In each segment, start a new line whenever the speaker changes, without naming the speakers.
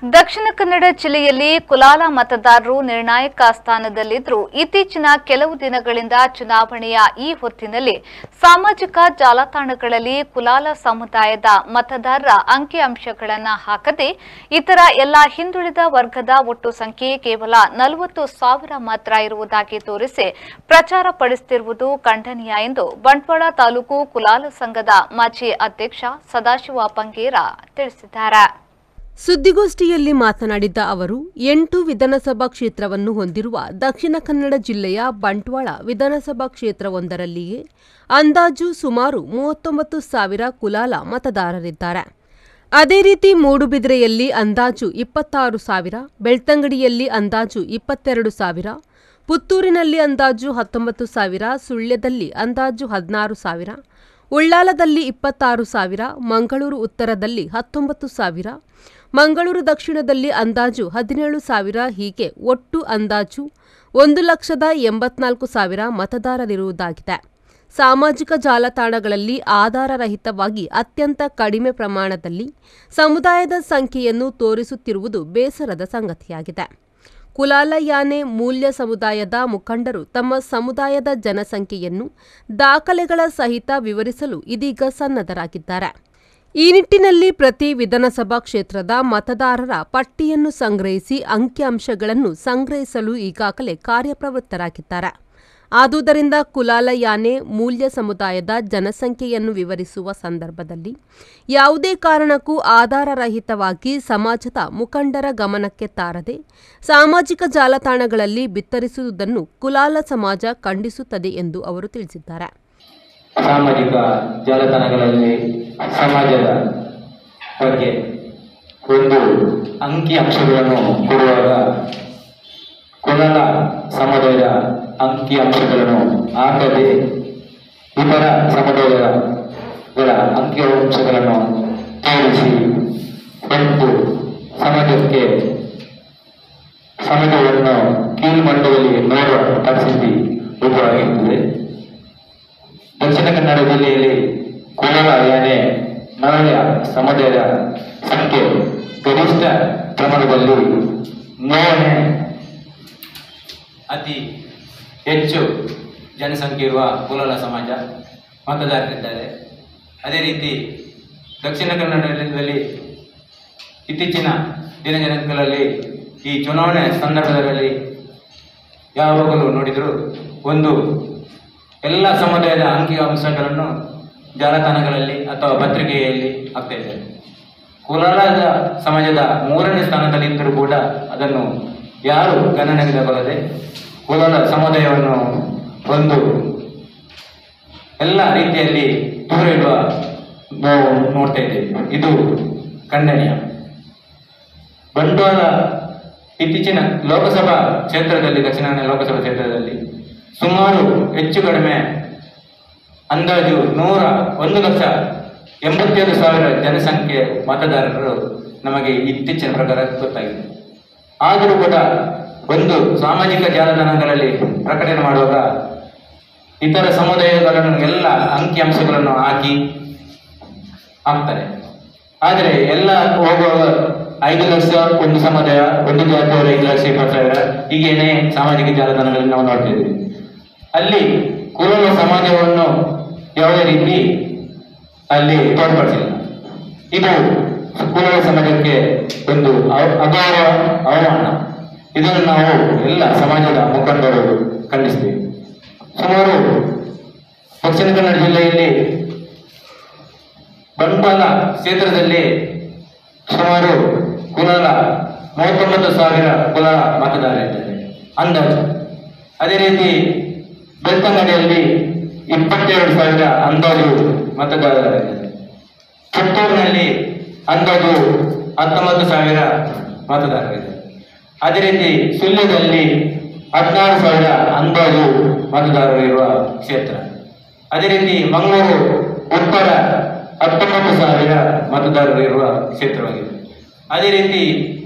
ದಕ್ಷಿಣ ಕನ್ನಡ ಜಿಲ್ಲೆಯಲ್ಲಿ ಕುಲಾಲ ಮತದಾರರು ನಿರ್ಣಾಯಕ ಸ್ಥಾನದಲ್ಲಿದ್ದರೂ ಇತ್ತೀಚಿನ ಕೆಲವು ದಿನಗಳಿಂದ ಚುನಾವಣೆಯ ಈ ಹೊತ್ತಿನಲ್ಲಿ ಸಾಮಾಜಿಕ ಜಾಲತಾಣಗಳಲ್ಲಿ ಕುಲಾಲ ಸಮುದಾಯದ ಮತದಾರರ ಅಂಕಿಅಂಶಗಳನ್ನು ಹಾಕದೆ ಇತರ ಎಲ್ಲ ಹಿಂದುಳಿದ ವರ್ಗದ ಒಟ್ಟು ಸಂಖ್ಯೆ ಕೇವಲ 40,000 ಮಾತ್ರ ಇರುವುದಾಗಿ ತೋರಿಸಿ ಪ್ರಚಾರ ಪಡಿಸುತ್ತಿರುವುದು ಖಂಡನೀಯ ಎಂದು ಬಂಟ್ವಾಳ ತಾಲೂಕು ಕುಲಾಲ ಸಂಘದ ಮಾಜಿ ಅಧ್ಯಕ್ಷ ಸದಾಶಿವ ಪಂಗೇರ ತಿಳಿಸಿದ್ದಾರೆ.
ಸುದ್ದಿಗೋಷ್ಠಿಯಲ್ಲಿ ಮಾತನಾಡಿದ ಅವರು 8 ವಿಧಾನಸಭಾ ಕ್ಷೇತ್ರವನ್ನು ಹೊಂದಿರುವ ದಕ್ಷಿಣ ಕನ್ನಡ ಜಿಲ್ಲೆಯ ಬಂಟ್ವಾಳ ವಿಧಾನಸಭಾ ಕ್ಷೇತ್ರವೊಂದರಲ್ಲಿಯೇ ಅಂದಾಜು ಸುಮಾರು 39,000 ಕುಲಾಲ ಮತದಾರರಿದ್ದಾರೆ. ಅದೇ ರೀತಿ ಮೂಡುಬಿದಿರೆಯಲ್ಲಿ ಅಂದಾಜು 26,000, ಬೆಳ್ತಂಗಡಿಯಲ್ಲಿ ಅಂದಾಜು 22,000, ಪುತ್ತೂರಿನಲ್ಲಿ ಅಂದಾಜು 19,000, ಸುಳ್ಯದಲ್ಲಿ ಅಂದಾಜು 16,000, ಉಳ್ಳಾಲದಲ್ಲಿ 26,000, ಮಂಗಳೂರು ಉತ್ತರದಲ್ಲಿ 19,000, ಮಂಗಳೂರು ದಕ್ಷಿಣದಲ್ಲಿ ಅಂದಾಜು 17,000 ಹೀಗೆ ಒಟ್ಟು ಅಂದಾಜು 1,84,000 ಮತದಾರರಿರುವುದಾಗಿದೆ. ಸಾಮಾಜಿಕ ಜಾಲತಾಣಗಳಲ್ಲಿ ಆಧಾರರಹಿತವಾಗಿ ಅತ್ಯಂತ ಕಡಿಮೆ ಪ್ರಮಾಣದಲ್ಲಿ ಸಮುದಾಯದ ಸಂಖ್ಯೆಯನ್ನು ತೋರಿಸುತ್ತಿರುವುದು ಬೇಸರದ ಸಂಗತಿಯಾಗಿದೆ. ಕುಲಾಲ ಯಾನೆ ಮೂಲ್ಯ ಸಮುದಾಯದ ಮುಖಂಡರು ತಮ್ಮ ಸಮುದಾಯದ ಜನಸಂಖ್ಯೆಯನ್ನು ದಾಖಲೆಗಳ ಸಹಿತ ವಿವರಿಸಲು ಇದೀಗ ಸನ್ನದ್ಧರಾಗಿದ್ದಾರೆ. ಈ ನಿಟ್ಟಿನಲ್ಲಿ ಪ್ರತಿ ವಿಧಾನಸಭಾ ಕ್ಷೇತ್ರದ ಮತದಾರರ ಪಟ್ಟಿಯನ್ನು ಸಂಗ್ರಹಿಸಿ ಅಂಕಿಅಂಶಗಳನ್ನು ಸಂಗ್ರಹಿಸಲು ಈಗಾಗಲೇ ಕಾರ್ಯಪ್ರವೃತ್ತರಾಗಿದ್ದಾರೆ. ಆದುದರಿಂದ ಕುಲಾಲ ಯಾನೆ ಮೂಲ್ಯ ಸಮುದಾಯದ ಜನಸಂಖ್ಯೆಯನ್ನು ವಿವರಿಸುವ ಸಂದರ್ಭದಲ್ಲಿ ಯಾವುದೇ ಕಾರಣಕ್ಕೂ ಆಧಾರರಹಿತವಾಗಿ ಸಮಾಜದ ಮುಖಂಡರ ಗಮನಕ್ಕೆ ತಾರದೆ ಸಾಮಾಜಿಕ ಜಾಲತಾಣಗಳಲ್ಲಿ ಬಿತ್ತರಿಸುವುದನ್ನು ಕುಲಾಲ ಸಮಾಜ ಖಂಡಿಸುತ್ತದೆ ಎಂದು ಅವರು ತಿಳಿಸಿದ್ದಾರೆ.
ಸಾಮಾಜಿಕ ಜಾಲತಾಣಗಳಲ್ಲಿ ಸಮಾಜದ ಬಗ್ಗೆ ಒಂದು ಅಂಕಿಅಂಶಗಳನ್ನು ಕೊಡುವಾಗ ಕುಲಾಲ ಸಮುದಾಯದ ಅಂಕಿಅಂಶಗಳನ್ನು ಹಾಕದೆ ಇತರ ಸಮುದಾಯಗಳ ಅಂಕಿಅಂಶಗಳನ್ನು ತೋರಿಸಿ ಒಂದು ಸಮಾಜವನ್ನು ಕೀಳ್ಮಟ್ಟದಲ್ಲಿ ನೋಡುವ ಪರಿಸ್ಥಿತಿ ಉದ್ಭವವಾಗಿರುತ್ತದೆ. ದಕ್ಷಿಣ ಕನ್ನಡ ಜಿಲ್ಲೆಯಲ್ಲಿ ಕುಲಾಲ ಯಾನೆ ಮರಳಿಯ ಸಮುದಾಯದ ಸಂಖ್ಯೆ ಗರಿಷ್ಠ ಪ್ರಮಾಣದಲ್ಲಿ ಅತಿ ಹೆಚ್ಚು ಜನಸಂಖ್ಯೆ ಇರುವ ಕುಲಾಲ ಸಮಾಜ ಮತದಾರರಿದ್ದಾರೆ. ಅದೇ ರೀತಿ ದಕ್ಷಿಣ ಕನ್ನಡದಲ್ಲಿ ಇತ್ತೀಚಿನ ದಿನಗಳಲ್ಲಿ ಈ ಚುನಾವಣೆ ಸಂದರ್ಭದಲ್ಲಿ ಯಾವಾಗಲೂ ನೋಡಿದರೂ ಒಂದು ಎಲ್ಲ ಸಮುದಾಯದ ಅಂಕಿಅಂಶಗಳನ್ನು ಜಾಲತಾಣಗಳಲ್ಲಿ ಅಥವಾ ಪತ್ರಿಕೆಯಲ್ಲಿ ಆಗ್ತಾ ಇದ್ದಾರೆ. ಕುಲಾಲದ ಸಮಾಜದ 3ನೇ ಸ್ಥಾನದಲ್ಲಿದ್ದರೂ ಕೂಡ ಅದನ್ನು ಯಾರು ಗಣನೆಗೆ ತಗೊಳ್ಳದೆ ಕುಲಾಲ ಸಮುದಾಯವನ್ನು ಒಂದು ಎಲ್ಲ ರೀತಿಯಲ್ಲಿ ದೂರ ಇಡುವ ನೋಡ್ತಾ ಇದ್ದೇವೆ. ಇದು ಖಂಡನೀಯ. ಬಂಟ್ವಾಳ ಇತ್ತೀಚಿನ ಲೋಕಸಭಾ ಕ್ಷೇತ್ರದಲ್ಲಿ ದಕ್ಷಿಣ ಕನ್ನಡ ಲೋಕಸಭಾ ಕ್ಷೇತ್ರದಲ್ಲಿ ಸುಮಾರು ಹೆಚ್ಚು ಕಡಿಮೆ ಅಂದಾಜು 1,87,000 ಜನಸಂಖ್ಯೆ ಮತದಾರರು ನಮಗೆ ಇತ್ತೀಚಿನ ಪ್ರಕಾರ ಗೊತ್ತಾಗಿದೆ. ಆದರೂ ಕೂಡ ಒಂದು ಸಾಮಾಜಿಕ ಜಾಲತಾಣಗಳಲ್ಲಿ ಪ್ರಕಟಣೆ ಮಾಡುವಾಗ ಇತರ ಸಮುದಾಯಗಳನ್ನು ಎಲ್ಲ ಅಂಕಿಅಂಶಗಳನ್ನು ಹಾಕ್ತಾರೆ. ಆದರೆ ಎಲ್ಲ ಹೋಗುವಾಗ 5 ಲಕ್ಷ ಒಂದು ಸಮುದಾಯ, ಒಂದು ಜಾತಿಯವರು 5,20,000 ಹೀಗೇನೆ ಸಾಮಾಜಿಕ ಜಾಲತಾಣಗಳಲ್ಲಿ ನಾವು ನೋಡ್ತಾ ಇದ್ದೀವಿ. ಅಲ್ಲಿ ಕುಲಾಲ ಸಮಾಜವನ್ನು ಯಾವುದೇ ರೀತಿ ಅಲ್ಲಿ ತೋರ್ಪಡಿಸಿಲ್ಲ. ಇದು ಕುಲಾಲ ಸಮಾಜಕ್ಕೆ ಒಂದು ಅಗೌರವ, ಅವಮಾನ. ಇದನ್ನು ನಾವು ಎಲ್ಲ ಸಮಾಜದ ಮುಖಂಡರು ಖಂಡಿಸ್ತೀವಿ. ಸುಮಾರು ದಕ್ಷಿಣ ಕನ್ನಡ ಜಿಲ್ಲೆಯಲ್ಲಿ ಬಂಟ್ವಾಳ ಕ್ಷೇತ್ರದಲ್ಲಿ ಸುಮಾರು ಕುಲಾಲ 39,000 ಕುಲಾಲ ಮತದಾರರಿದ್ದಾರೆ ಅಂದಾಜು. ಅದೇ ರೀತಿ ಬೆಳ್ತಂಗಡಿಯಲ್ಲಿ 22,000 ಅಂದಾಜು ಮತದಾರರಿದ್ದಾರೆ. ಪುತ್ತೂರಿನಲ್ಲಿ ಅಂದಾಜು 19,000 ಮತದಾರರಿದ್ದಾರೆ. ಅದೇ ರೀತಿ ಸುಳ್ಯದಲ್ಲಿ 16,000 ಅಂದಾಜು ಮತದಾರರು ಇರುವ ಕ್ಷೇತ್ರ. ಅದೇ ರೀತಿ ಮಂಗಳೂರು ಉತ್ತರ 19,000 ಮತದಾರರು ಇರುವ ಕ್ಷೇತ್ರವಾಗಿದೆ. ಅದೇ ರೀತಿ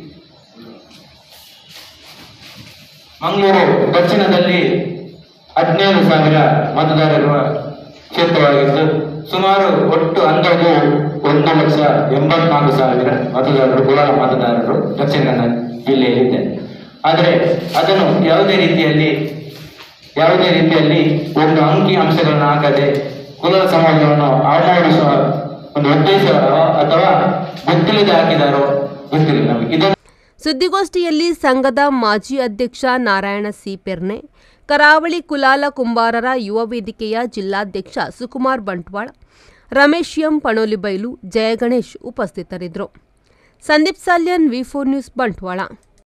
ಮಂಗಳೂರು ದಕ್ಷಿಣದಲ್ಲಿ 17,000 ಮತದಾರರಿರುವ ಕ್ಷೇತ್ರವಾಗಿದ್ದು ಸುಮಾರು ಒಟ್ಟು ಅಂದಾಜು 1,84,000 ಮತದಾರರು, ಕುಲಾಲ ಮತದಾರರು ದಕ್ಷಿಣ ಕನ್ನಡ ಜಿಲ್ಲೆಯಲ್ಲಿದ್ದಾರೆ. ಆದರೆ ಅದನ್ನು ಯಾವುದೇ ರೀತಿಯಲ್ಲಿ ಒಂದು ಅಂಕಿ ಅಂಶಗಳನ್ನು ಹಾಕದೆ ಕುಲಾಲ ಸಮಾಜವನ್ನು ಅವಮಾನಿಸುವ ಒಂದು ಉದ್ದೇಶ ಅಥವಾ ಗೊತ್ತಿಲ್ಲದೆ ಹಾಕಿದಾರೋ ಗೊತ್ತಿಲ್ಲ ನಮಗೆ. ಇದನ್ನು
ಸುದ್ದಿಗೋಷ್ಠಿಯಲ್ಲಿ ಸಂಘದ ಮಾಜಿ ಅಧ್ಯಕ್ಷ ನಾರಾಯಣ ಸಿ ಪೆರ್ನೆ, ಕರಾವಳಿ ಕುಲಾಲ ಕುಂಬಾರರ ಯುವ ವೇದಿಕೆಯ ಜಿಲ್ಲಾಧ್ಯಕ್ಷ ಸುಕುಮಾರ್ ಬಂಟ್ವಾಳ, ರಮೇಶ್ ಎಂ ಪಣೋಲಿಬೈಲು, ಜಯಗಣೇಶ್ ಉಪಸ್ಥಿತರಿದ್ದರು. ಸಂದೀಪ್ ಸಾಲ್ಯನ್, ವಿ4 ನ್ಯೂಸ್, ಬಂಟ್ವಾಳ.